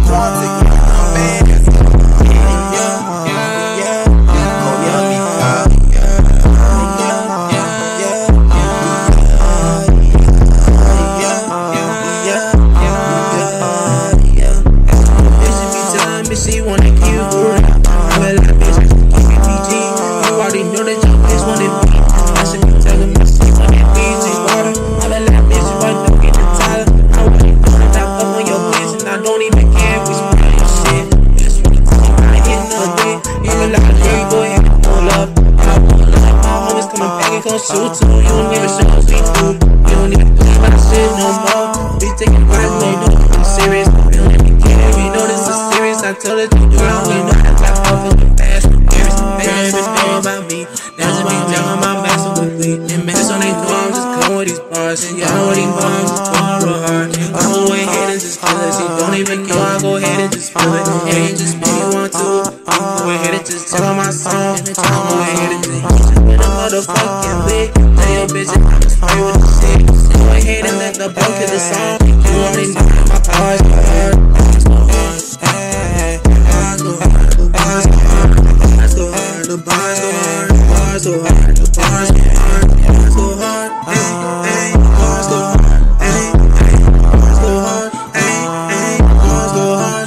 hard to get my man. She wanna keep you around. Well, I bitch, keep it PG. You already know that your bitch wanted me. I should be telling my shit on that Fiji water. I bet that bitch, you want to get the Tyler. I already know that I fuck on your bitch, and I don't even care if we smell your shit. Bitch, when you talk, I hit no dick. You know, like, hey, go ahead and pull up. I pull up, my homies coming back and gon' shoot too. You don't even show us we do. You don't even do my shit no more. We taking vibes, no, you know I'm serious. We don't even care, we know this is serious. I told her to do it, we know that I fuck with the fast. Baby, know about me. Now just be down my master with me. And man, so they know I'm just coming with these bars. And y'all know what these bars just going real hard. I go ahead and just kill it. She don't even care, I go ahead and just feel it. It ain't just me you want to. Go ahead and just check on my song. I go ahead and just with a motherfucking lick. Tell your bitch that I'm just fight with the shit. Go ahead and let the bro kill the song. You already know that my bars go hard. The bars go hard, the bars go hard, the bars go hard, the bars go hard, ayy, bars go hard, ayy, bars go hard, ayy, bars go hard,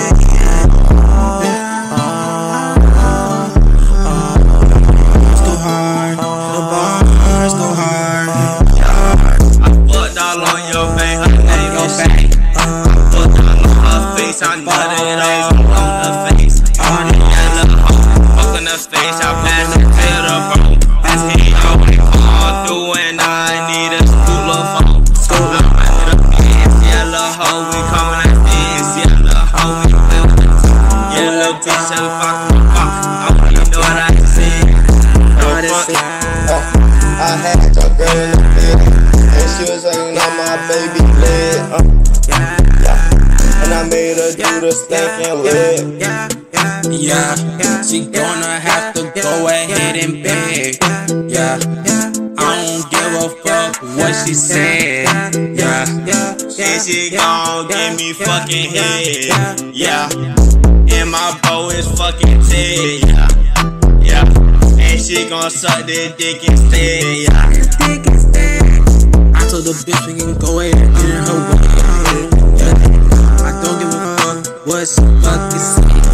bars go hard, the bars go hard. I fucked all on your face, her name is Shay. I fucked all on her face, I know that it's on the face. Face, I pass it to the phone. That's he always all through, and I need a school of phone. I'm at the fence, yellow hoe, we coming at this, yellow hoe, we coming at this. Yellow bitch, yellow fuck. I want you know what I said. I had your girl in the bed, and she was hanging on my baby leg. And I made her do the stinking leg. Yeah, she gonna have to go ahead and beg. Yeah, I don't give a fuck what she said. Yeah, And she gon' give me fucking head. Yeah, and my bro is fucking dead. Yeah, yeah, and she gon' suck that dick instead. Yeah, I told the bitch we can go ahead and get in her way. Yeah, I don't give a fuck what she fucking said.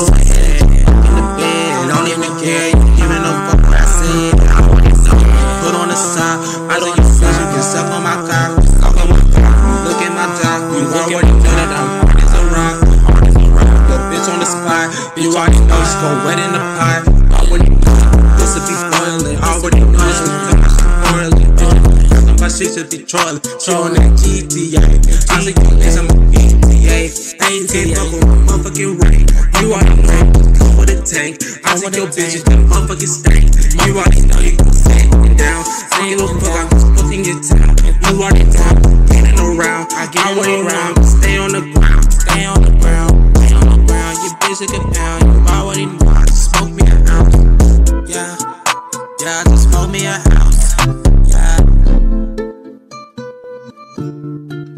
I know you feel you can suck on my cock, suck on my cock. Look at my jock, you already know that I'm hard as a rock, hard as a rock. The bitch on the spot, you already know she's gon' wet in the pot. Already know this will be spoiling, already know this will be spoiling. Bitch, my shit should be trolling, she on that GTA. I say you bitch, I'm a GTA. I ain't take up on my motherfucking rank. You already know, come with a tank. I want your bitches to motherfucking stank. You already know you gon' sit down. Say little fuck, I'm just fucking your town. You already know, getting around. I get around, stay on the ground, stay on the ground, stay on the ground. Your bitch like a pound. You already know, I just smoke me a ounce. Yeah, yeah, I just smoke me a ounce. Yeah.